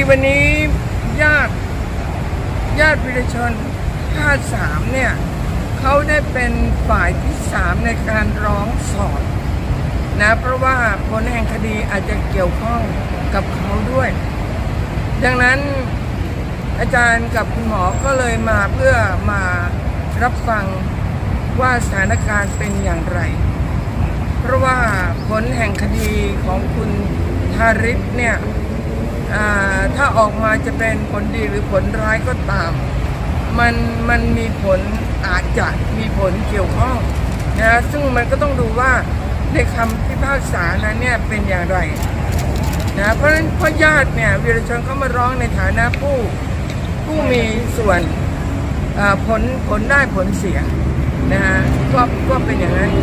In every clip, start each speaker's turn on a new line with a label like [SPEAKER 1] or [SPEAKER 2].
[SPEAKER 1] วันนี้ญาติวีรชนภาค3เนี่ยเขาได้เป็นฝ่ายที่3ในการร้องสอบนะเพราะว่าผลแห่งคดีอาจจะเกี่ยวข้องกับเขาด้วยดังนั้นอาจารย์กับคุณหมอก็เลยมาเพื่อมารับฟังว่าสถานการณ์เป็นอย่างไรเพราะว่าผลแห่งคดีของคุณธาริศเนี่ยถ้าออกมาจะเป็นผลดีหรือผลร้ายก็ตามมันมีผลอาจจะมีผลเกี่ยวข้องนะซึ่งมันก็ต้องดูว่าในคำพิพากษานั้นเนี่ยเป็นอย่างไรนะเพราะฉะนั้นญาติเนี่ยวีรชนเขามาร้องในฐานะผู้มีส่วนผลได้ผลเสียนะฮะก็เป็นอย่างนั้น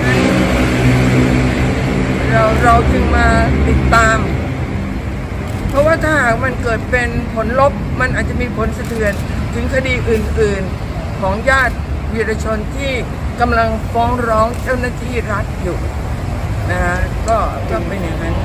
[SPEAKER 1] เราจึงมาติดตามเพราะว่าถ้าหากมันเกิดเป็นผลลบมันอาจจะมีผลสะเทือนถึงคดีอื่นๆของญาติวีรชนที่กำลังฟ้องร้องเจ้าหน้าที่รัฐอยู่นะฮะก็เป็นอย่างนั้น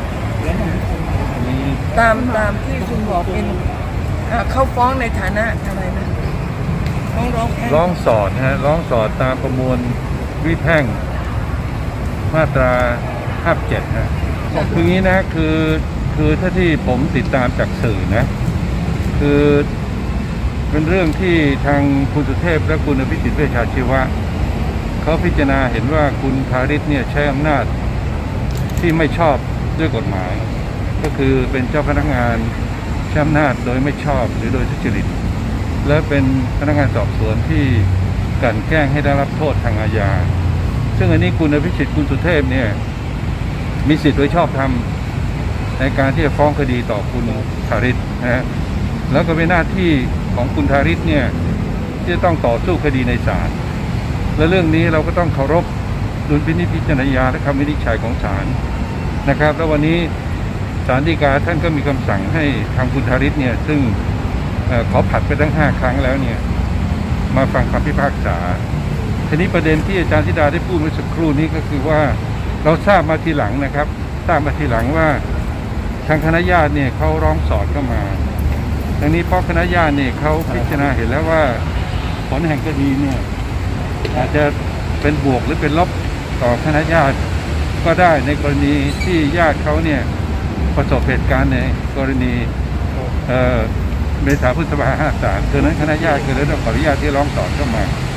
[SPEAKER 1] ตามที่คุณบอกเป็นเขาฟ้องในฐานะอะไรนะ
[SPEAKER 2] ร้องสอดตามประมวลวิแพ่งมาตรา57ฮะคืองี้นะคือถ้าที่ผมติดตามจากสื่อนะคือเป็นเรื่องที่ทางคุณสุเทพและคุณอภิสิทธิ์เวชชาชีวะเขาพิจารณาเห็นว่าคุณธาริศเนี่ยใช้อำนาจที่ไม่ชอบด้วยกฎหมายก็คือเป็นเจ้าพนักงานใช้อำนาจโดยไม่ชอบหรือโดยทุจริตและเป็นพนักงานสอบสวนที่กลั่นแกล้งให้ได้รับโทษทางอาญาซึ่งอันนี้คุณอภิสิทธิ์คุณสุเทพเนี่ยมีสิทธิ์โดยชอบธรรมในการที่จะฟ้องคดีต่อคุณธาริศนะฮะแล้วก็เป็นหน้าที่ของคุณธาริศเนี่ยที่จะต้องต่อสู้คดีในศาลและเรื่องนี้เราก็ต้องเคารพดุลพินิจพิจารณาและคำวินิจฉัยของศาลนะครับแล้ววันนี้ศาลฎีกาท่านก็มีคำสั่งให้ทางคุณธาริศเนี่ยซึ่งขอผัดไปทั้ง5 ครั้งแล้วเนี่ยมาฟังคำพิพากษาทีนี้ประเด็นที่อาจารย์ธิดาได้พูดเมื่อสักครู่นี้ก็คือว่าเราทราบมาทีหลังนะครับทราบมาทีหลังว่าทางคณะญาติเนี่ยเขาร้องสอดเข้ามาทางนี้เพราะคณะญาติเนี่ยเขาพิจารณาเห็นแล้วว่าผลแห่งคดีเนี่ยอาจจะเป็นบวกหรือเป็นลบต่อคณะญาติก็ได้ในกรณีที่ญาติเขาเนี่ยประสบเหตุการณ์ในกรณีเมษายนพฤษภาคม53ดังนั้นคณะญาติก็เลยต้องขออนุญาตที่ร้องสอดเข้ามา